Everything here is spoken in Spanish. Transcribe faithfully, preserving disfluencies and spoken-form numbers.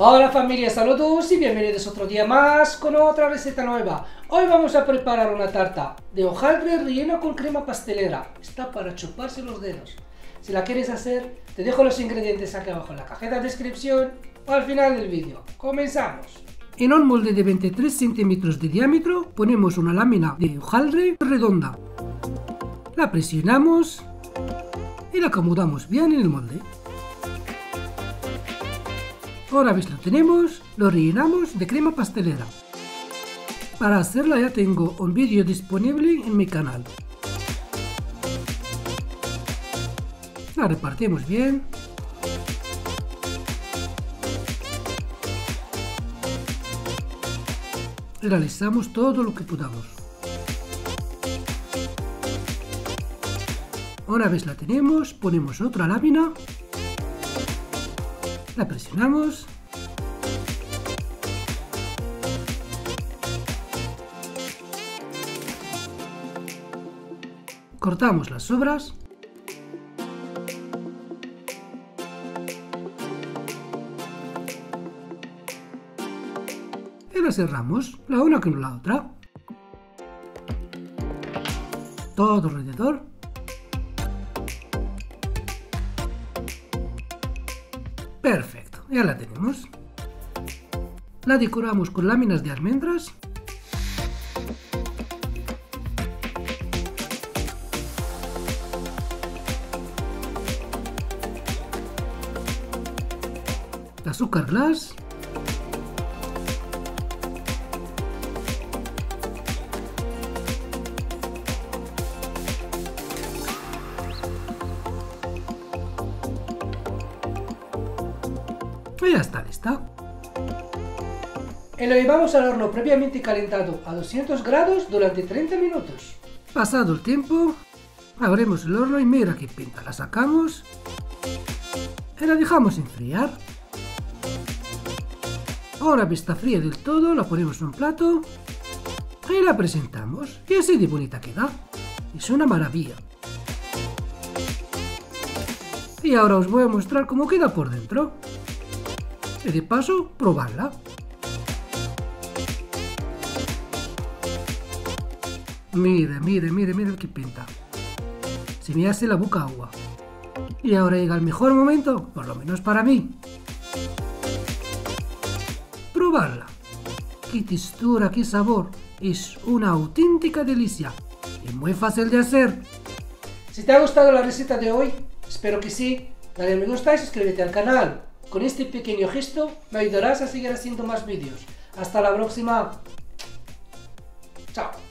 Hola familia, saludos y bienvenidos otro día más con otra receta nueva. Hoy vamos a preparar una tarta de hojaldre relleno con crema pastelera. Está para chuparse los dedos. Si la quieres hacer, te dejo los ingredientes aquí abajo en la cajita de descripción o al final del vídeo. ¡Comenzamos! En un molde de veintitrés centímetros de diámetro ponemos una lámina de hojaldre redonda. La presionamos y la acomodamos bien en el molde. Ahora ves, lo tenemos, lo rellenamos de crema pastelera. Para hacerla ya tengo un vídeo disponible en mi canal. La repartimos bien. Y realizamos todo lo que podamos. Ahora ves, la tenemos, ponemos otra lámina. La presionamos. Cortamos las sobras. Y las cerramos, la una con la otra. Todo alrededor. Perfecto, ya la tenemos. La decoramos con láminas de almendras. De azúcar glass. Y ya está lista. Y lo llevamos al horno previamente calentado a doscientos grados durante treinta minutos. Pasado el tiempo, abrimos el horno y mira qué pinta. La sacamos y la dejamos enfriar. Ahora que está fría del todo, la ponemos en un plato y la presentamos. Y así de bonita queda. Es una maravilla. Y ahora os voy a mostrar cómo queda por dentro. Y de paso, probarla. Mire, mire, mire, mire qué pinta. Se me hace la boca agua. Y ahora llega el mejor momento, por lo menos para mí. Probarla. Qué textura, qué sabor. Es una auténtica delicia. Y muy fácil de hacer. Si te ha gustado la receta de hoy, espero que sí. Dale a me gusta y suscríbete al canal. Con este pequeño gesto me ayudarás a seguir haciendo más vídeos. Hasta la próxima. Chao.